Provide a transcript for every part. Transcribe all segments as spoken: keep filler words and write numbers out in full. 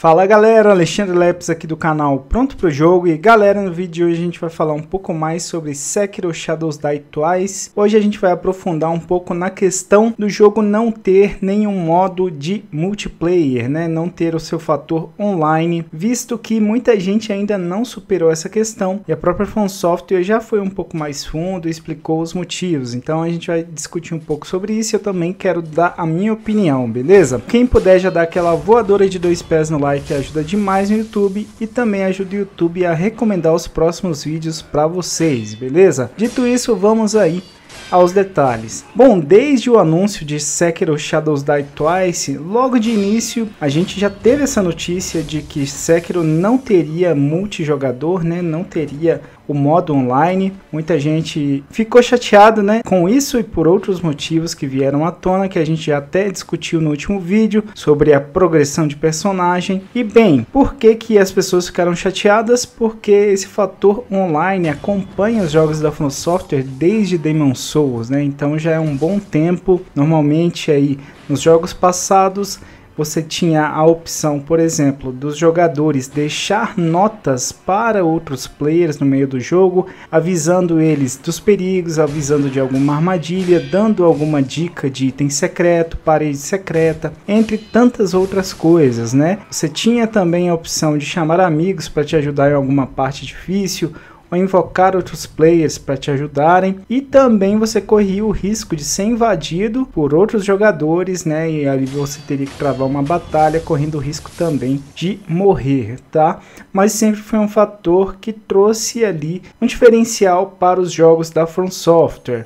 Fala galera, Alexandre Lepes aqui do canal Pronto Pro Jogo. E galera, no vídeo de hoje a gente vai falar um pouco mais sobre Sekiro Shadows Die Twice. Hoje a gente vai aprofundar um pouco na questão do jogo não ter nenhum modo de multiplayer, né? Não ter o seu fator online, visto que muita gente ainda não superou essa questão. E a própria From Software já foi um pouco mais fundo e explicou os motivos. Então a gente vai discutir um pouco sobre isso e eu também quero dar a minha opinião, beleza? Quem puder já dar aquela voadora de dois pés no like, que ajuda demais no YouTube e também ajuda o YouTube a recomendar os próximos vídeos para vocês, beleza? Dito isso, vamos aí aos detalhes. Bom, desde o anúncio de Sekiro Shadows Die Twice, logo de início a gente já teve essa notícia de que Sekiro não teria multijogador, né? Não teria o modo online. Muita gente ficou chateado, né, com isso e por outros motivos que vieram à tona, que a gente já até discutiu no último vídeo sobre a progressão de personagem. E bem, por que que as pessoas ficaram chateadas? Porque esse fator online acompanha os jogos da From Software desde Demon's Souls, né? Então já é um bom tempo. Normalmente aí nos jogos passados você tinha a opção, por exemplo, dos jogadores deixar notas para outros players no meio do jogo, avisando eles dos perigos, avisando de alguma armadilha, dando alguma dica de item secreto, parede secreta, entre tantas outras coisas, né? Você tinha também a opção de chamar amigos para te ajudar em alguma parte difícil, ou invocar outros players para te ajudarem, e também você corria o risco de ser invadido por outros jogadores, né? E ali você teria que travar uma batalha, correndo o risco também de morrer, tá? Mas sempre foi um fator que trouxe ali um diferencial para os jogos da From Software.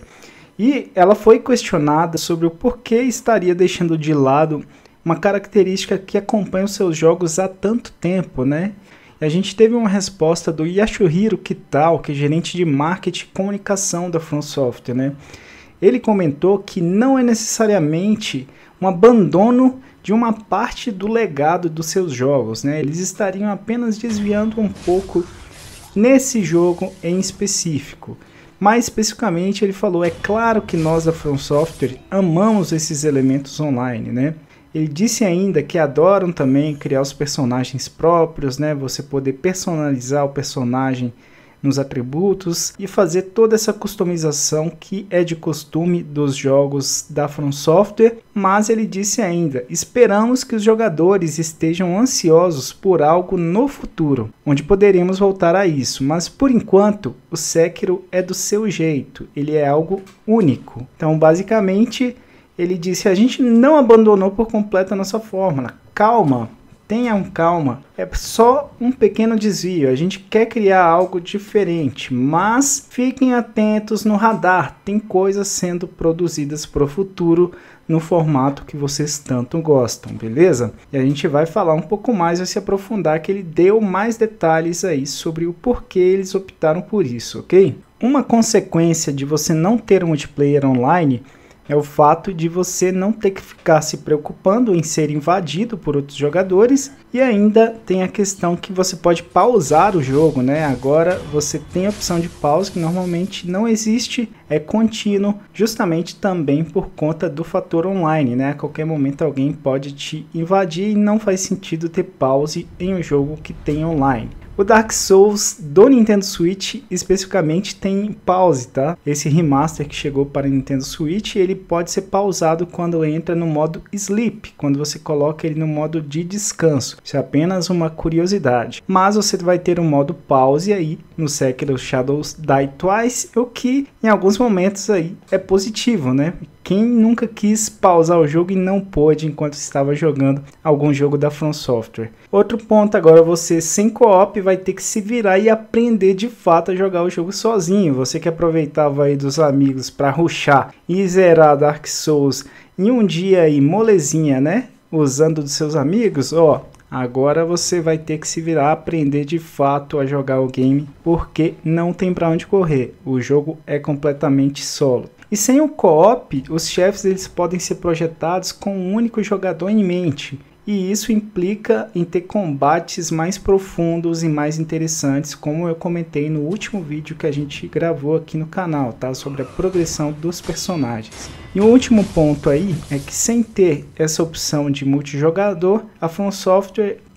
E ela foi questionada sobre o porquê estaria deixando de lado uma característica que acompanha os seus jogos há tanto tempo, né? E a gente teve uma resposta do Yasuhiro Kitao, que é gerente de marketing e comunicação da From Software, né? Ele comentou que não é necessariamente um abandono de uma parte do legado dos seus jogos, né? Eles estariam apenas desviando um pouco nesse jogo em específico. Mais especificamente, ele falou: é claro que nós da From Software amamos esses elementos online, né? Ele disse ainda que adoram também criar os personagens próprios, né? Você poder personalizar o personagem nos atributos e fazer toda essa customização que é de costume dos jogos da From Software. Mas ele disse ainda: esperamos que os jogadores estejam ansiosos por algo no futuro, onde poderemos voltar a isso. Mas por enquanto, o Sekiro é do seu jeito, ele é algo único. Então, basicamente, ele disse: a gente não abandonou por completo a nossa fórmula. Calma, tenham calma. É só um pequeno desvio. A gente quer criar algo diferente, mas fiquem atentos no radar. Tem coisas sendo produzidas para o futuro no formato que vocês tanto gostam, beleza? E a gente vai falar um pouco mais, vai se aprofundar, que ele deu mais detalhes aí sobre o porquê eles optaram por isso, ok? Uma consequência de você não ter um multiplayer online é o fato de você não ter que ficar se preocupando em ser invadido por outros jogadores, e ainda tem a questão que você pode pausar o jogo, né? Agora você tem a opção de pause que normalmente não existe, é contínuo, justamente também por conta do fator online, né? A qualquer momento alguém pode te invadir e não faz sentido ter pause em um jogo que tem online. O Dark Souls do Nintendo Switch especificamente tem pause, tá? Esse remaster que chegou para Nintendo Switch, ele pode ser pausado quando entra no modo Sleep, quando você coloca ele no modo de descanso. Isso é apenas uma curiosidade. Mas você vai ter um modo pause aí no Sekiro Shadows Die Twice, o que em alguns momentos aí é positivo, né? Quem nunca quis pausar o jogo e não pôde enquanto estava jogando algum jogo da From Software? Outro ponto, agora você sem co-op vai ter que se virar e aprender de fato a jogar o jogo sozinho. Você que aproveitava aí dos amigos para rushar e zerar Dark Souls em um dia aí molezinha, né? Usando dos seus amigos, ó. Agora você vai ter que se virar, aprender de fato a jogar o game, porque não tem para onde correr. O jogo é completamente solo. E sem o co-op, os chefes eles podem ser projetados com um único jogador em mente. E isso implica em ter combates mais profundos e mais interessantes, como eu comentei no último vídeo que a gente gravou aqui no canal, tá? Sobre a progressão dos personagens. E o último ponto aí é que sem ter essa opção de multijogador, a From Software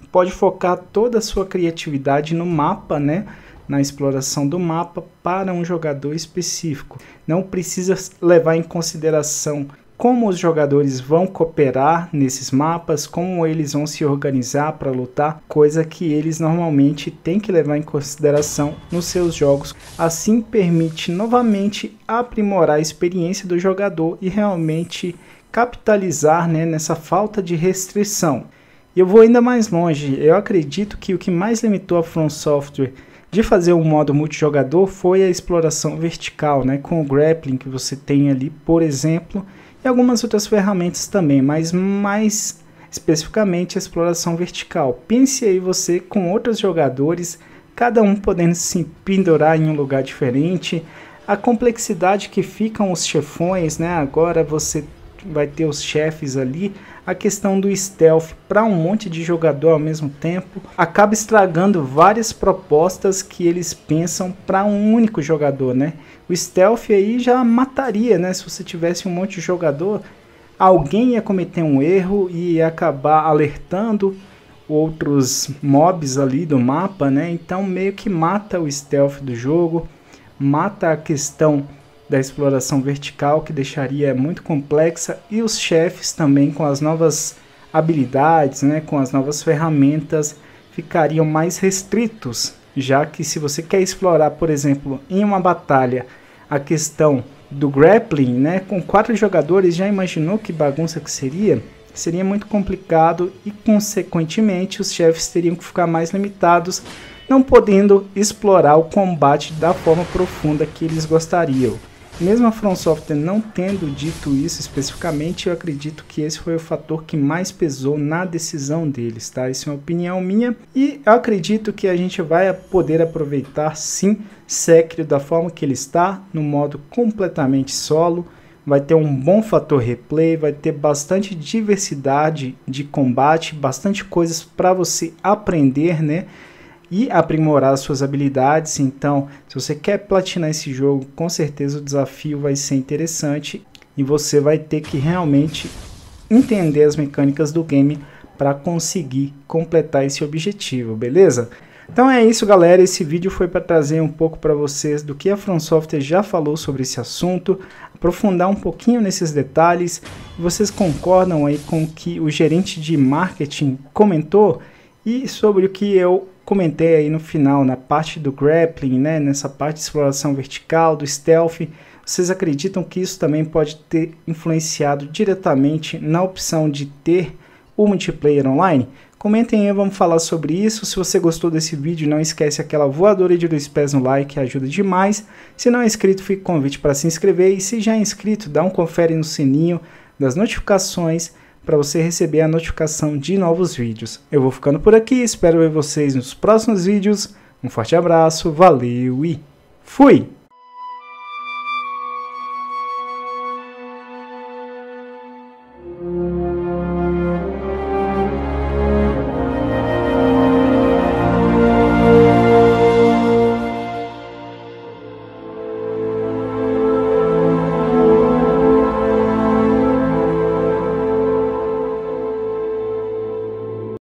pode focar toda a sua criatividade no mapa, né? Na exploração do mapa para um jogador específico. Não precisa levar em consideração como os jogadores vão cooperar nesses mapas, como eles vão se organizar para lutar, coisa que eles normalmente têm que levar em consideração nos seus jogos. Assim permite novamente aprimorar a experiência do jogador e realmente capitalizar, né, nessa falta de restrição. E eu vou ainda mais longe, eu acredito que o que mais limitou a From Software de fazer um modo multijogador foi a exploração vertical, né, com o grappling que você tem ali, por exemplo, e algumas outras ferramentas também, mas mais especificamente a exploração vertical. Pense aí você com outros jogadores, cada um podendo se pendurar em um lugar diferente, a complexidade que ficam os chefões, né? Agora você vai ter os chefes ali, a questão do stealth para um monte de jogador ao mesmo tempo, acaba estragando várias propostas que eles pensam para um único jogador, né? O stealth aí já mataria, né? Se você tivesse um monte de jogador, alguém ia cometer um erro e ia acabar alertando outros mobs ali do mapa, né? Então meio que mata o stealth do jogo, mata a questão da exploração vertical, que deixaria muito complexa, e os chefes também com as novas habilidades, né, com as novas ferramentas, ficariam mais restritos, já que se você quer explorar, por exemplo, em uma batalha, a questão do grappling, né, com quatro jogadores, já imaginou que bagunça que seria? Seria muito complicado e, consequentemente, os chefes teriam que ficar mais limitados, não podendo explorar o combate da forma profunda que eles gostariam. Mesmo a From Software não tendo dito isso especificamente, eu acredito que esse foi o fator que mais pesou na decisão deles, tá? Isso é uma opinião minha e eu acredito que a gente vai poder aproveitar sim Sekiro da forma que ele está, no modo completamente solo. Vai ter um bom fator replay, vai ter bastante diversidade de combate, bastante coisas para você aprender, né? E aprimorar suas habilidades. Então, se você quer platinar esse jogo, com certeza o desafio vai ser interessante e você vai ter que realmente entender as mecânicas do game para conseguir completar esse objetivo, beleza? Então é isso, galera, esse vídeo foi para trazer um pouco para vocês do que a From Software já falou sobre esse assunto, aprofundar um pouquinho nesses detalhes. Vocês concordam aí com o que o gerente de marketing comentou e sobre o que eu comentei aí no final, na parte do grappling, né, nessa parte de exploração vertical, do stealth? Vocês acreditam que isso também pode ter influenciado diretamente na opção de ter o multiplayer online? Comentem aí, vamos falar sobre isso. Se você gostou desse vídeo, não esquece aquela voadora de dois pés no like, que ajuda demais. Se não é inscrito, fica o convite para se inscrever. E se já é inscrito, dá um confere no sininho das notificações para você receber a notificação de novos vídeos. Eu vou ficando por aqui, espero ver vocês nos próximos vídeos. Um forte abraço, valeu e fui!